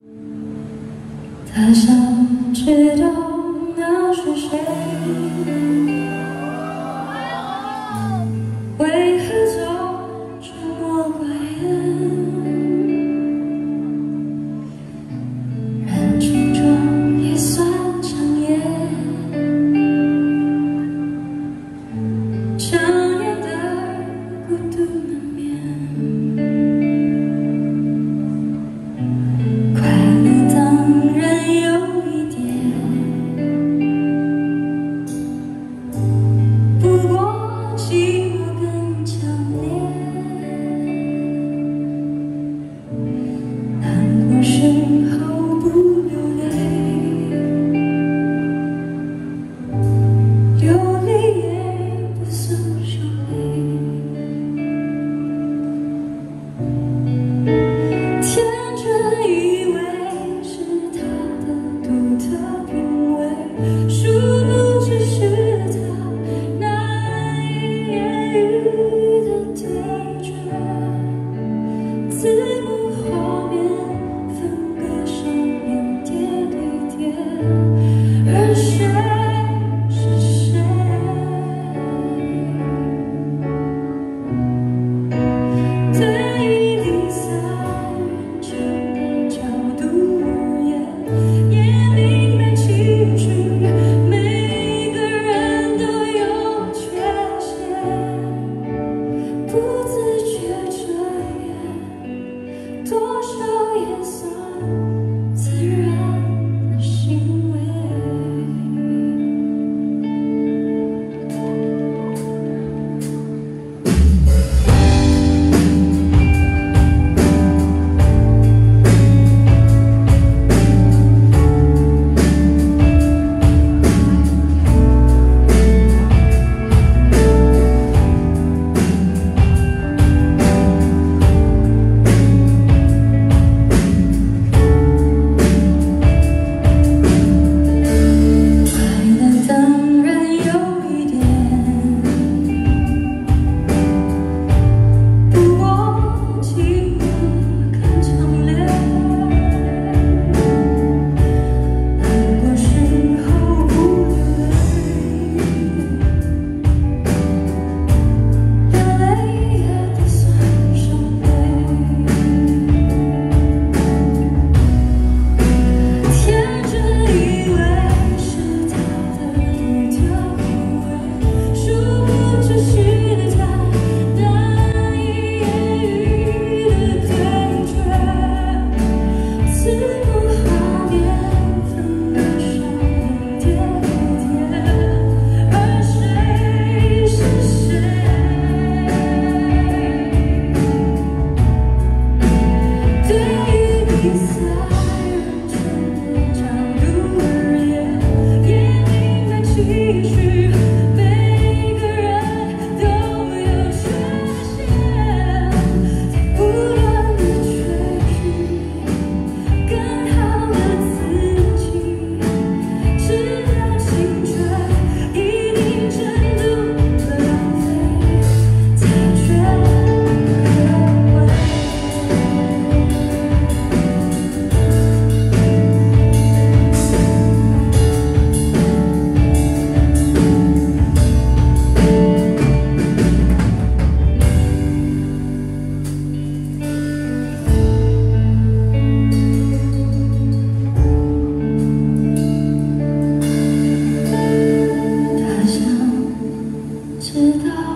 他想知道那是谁，为何总沉默寡言，人群中也算抢眼，强颜的孤独难眠。 时候不流泪，流泪也不算伤悲。天真以为是他的独特品味，殊不知是他难以言喻的对决，字幕画面。 而谁是谁？对于离散人群的角度而言，也明白其实每个人都有缺陷，不自觉遮掩，多少也算自然。 知道。